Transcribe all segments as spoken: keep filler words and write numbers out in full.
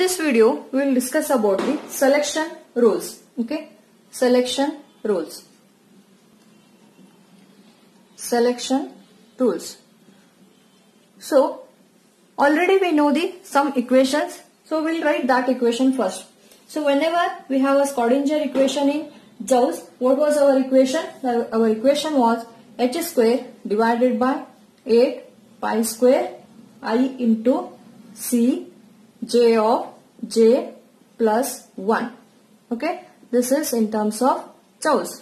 this video, we will discuss about the selection rules. Okay, selection rules. Selection rules. So, already we know the some equations. So, we will write that equation first. So, whenever we have a Schrodinger equation in Gauss, what was our equation? Our equation was h square divided by eight pi square I into C j of j plus one. Okay, this is in terms of Gauss.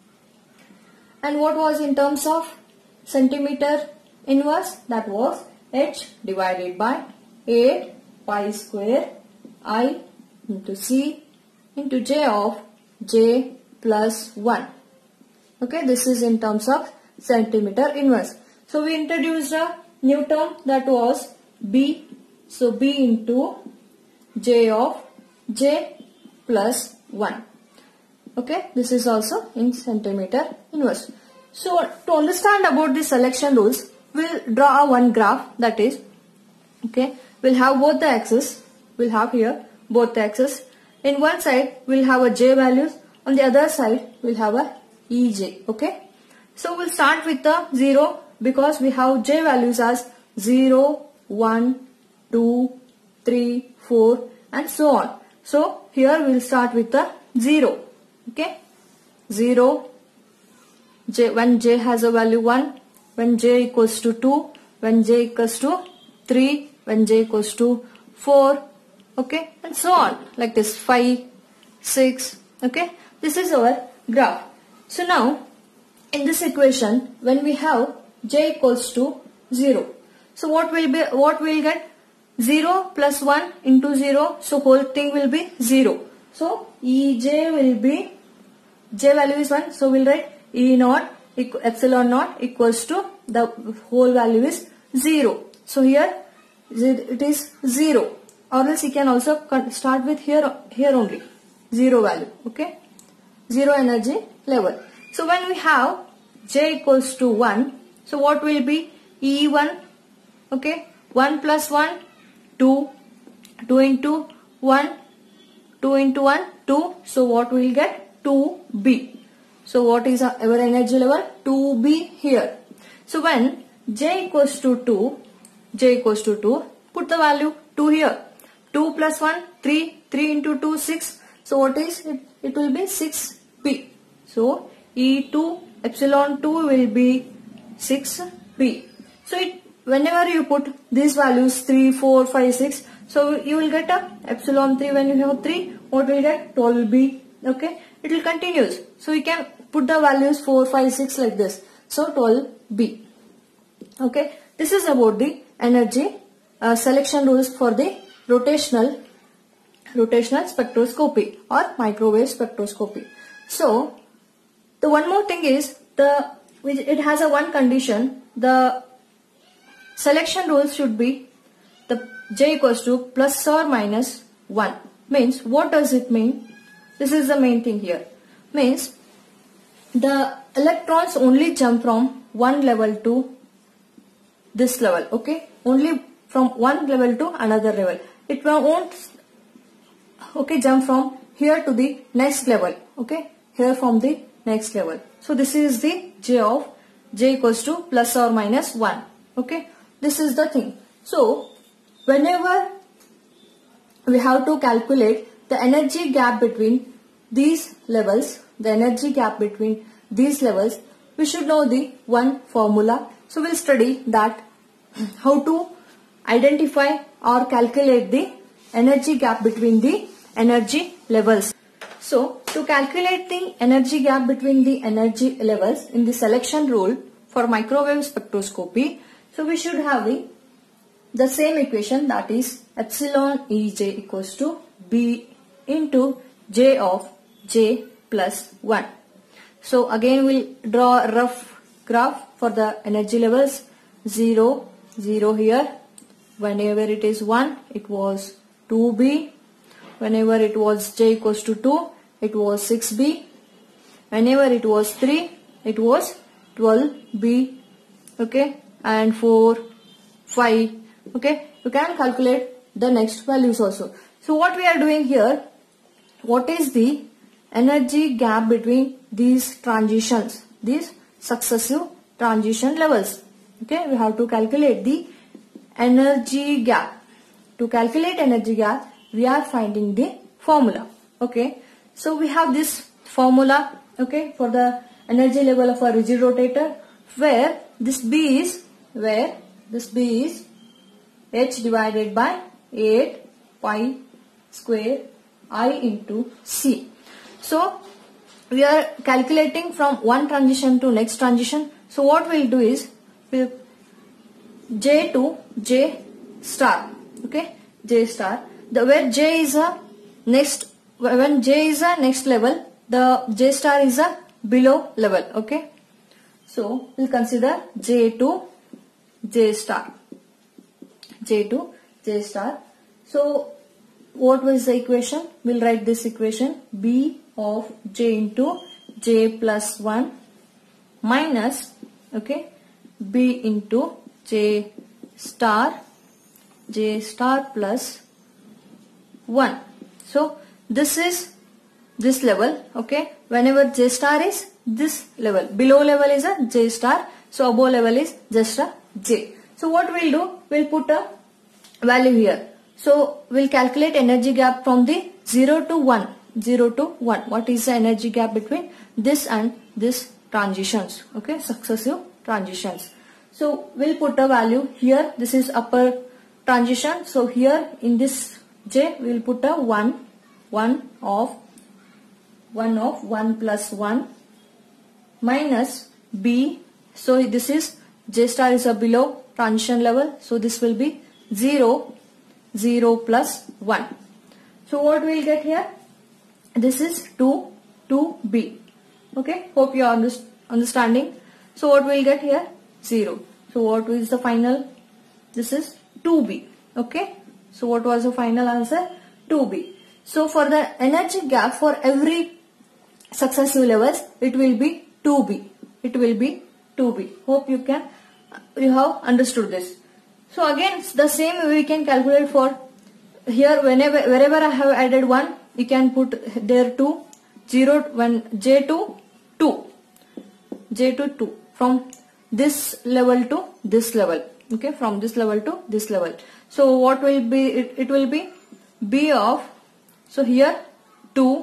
And what was in terms of centimeter inverse? That was h divided by eight pi square I into C into j of j plus one. Okay, this is in terms of centimeter inverse. So we introduced a new term that was B. So B into j of j plus one. Okay, this is also in centimeter inverse. So to understand about the selection rules, we'll draw one graph, that is, okay, we'll have both the axes, we'll have here both the axes. In one side we'll have a j values, on the other side we'll have a E J. Okay, so we'll start with the zero because we have j values as zero, one, two, three, four and so on. So here we'll start with the zero. Okay, zero, j, when j has a value one, when j equals to two, when j equals to three, when j equals to four, okay, and so on, like this, five, six, okay. This is our graph. So now in this equation, when we have j equals to zero, so what will be, what we'll get? zero plus one into zero, so whole thing will be zero. So E J will be, j value is one, so we'll write E naught epsilon naught equals to, the whole value is zero. So here it is zero, or else you can also start with here, here only, zero value, okay, zero energy level. So when we have j equals to one, so what will be? E one, okay, one plus one, two, two into one, two into one, two, so what we will get? two B. So what is our energy level? two B here. So when j equals to two, j equals to two, put the value two here. two plus one, three, three into two, six. So what is it? It will be six B. So E two epsilon two will be six B. So it, whenever you put these values three, four, five, six, so you will get a epsilon three. When you have three, what will get? twelve B. Okay, it will continue. So you can put the values four, five, six like this. So twelve B. Okay, this is about the energy uh, selection rules for the rotational rotational spectroscopy or microwave spectroscopy. So the one more thing is, the it has a one condition, the selection rules should be the j equals to plus or minus one. Means, what does it mean? This is the main thing here. Means the electrons only jump from one level to this level. Okay, only from one level to another level. It won't, okay, jump from here to the next level. Okay, here from the next level. So this is the j of j equals to plus or minus one. Okay, this is the thing. So whenever we have to calculate the energy gap between these levels, the energy gap between these levels, we should know the one formula. So we'll study that, how to identify or calculate the energy gap between the energy levels. So to calculate the energy gap between the energy levels in the selection rule for microwave spectroscopy, so we should have the, the same equation, that is epsilon E J equals to B into j of j plus one. So again we'll draw a rough graph for the energy levels. zero, zero here. Whenever it is one, it was two B. Whenever it was j equals to two, it was six B. Whenever it was three, it was twelve B. Okay, and four, five. Okay, you can calculate the next values also. So what we are doing here, what is the energy gap between these transitions, these successive transition levels? Okay, we have to calculate the energy gap. To calculate energy gap, we are finding the formula. Okay, so we have this formula, okay, for the energy level of a rigid rotator, where this B is, where this B is H divided by eight pi square I into C. So we are calculating from one transition to next transition. So what we'll do is we'll J to J star, okay, J star, the where J is a next, when J is a next level, the J star is a below level, okay. So we'll consider J to J star, J to J star. So what was the equation? We'll write this equation, B of J into J plus one minus, okay, B into J star, J star plus one. So this is this level, okay. Whenever J star is this level, below level is a J star, so above level is just a J. So what we'll do, we'll put a value here. So we'll calculate energy gap from the zero to one, zero to one. What is the energy gap between this and this transitions, okay, successive transitions. So we'll put a value here. This is upper transition. So here in this J, we'll put a one, one of one of one plus one minus B. So this is J star is a below transition level. So this will be zero, zero plus one. So what we'll get here? This is two, two B. Okay, hope you are understanding. So what we'll get here? zero. So what is the final? This is two B. Okay, so what was the final answer? two B. So for the energy gap for every successive levels, it will be two B. It will be two B. Hope you can, you have understood this. So again, the same way we can calculate for here. Whenever, wherever I have added one, you can put there two, zero, when J to two, J to two, from this level to this level, okay, from this level to this level. So what will be, it, it will be B of, so here two,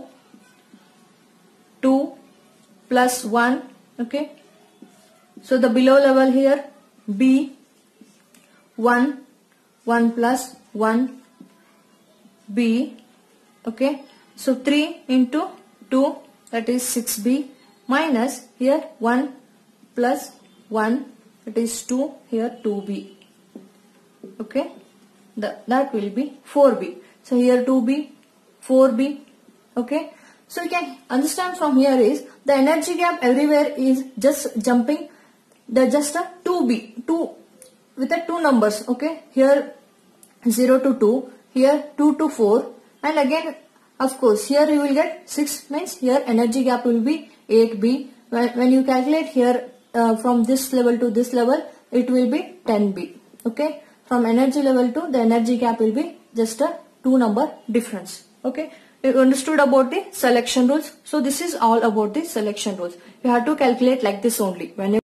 two plus one, okay. So the below level here B, one, one plus one B, okay. So three into two, that is six B, minus here one plus one, that is two, here two B, okay. The, that will be four B. So here two B, four B, okay. So you can understand from here is the energy gap everywhere is just jumping the just a two B, two with the two numbers, okay. Here zero to two, here two to four, and again of course here you will get six, means here energy gap will be eight B. When, when you calculate here uh, from this level to this level, it will be ten B, okay. From energy level to the energy gap will be just a two number difference, okay. You understood about the selection rules. So this is all about the selection rules. You have to calculate like this only. Whenever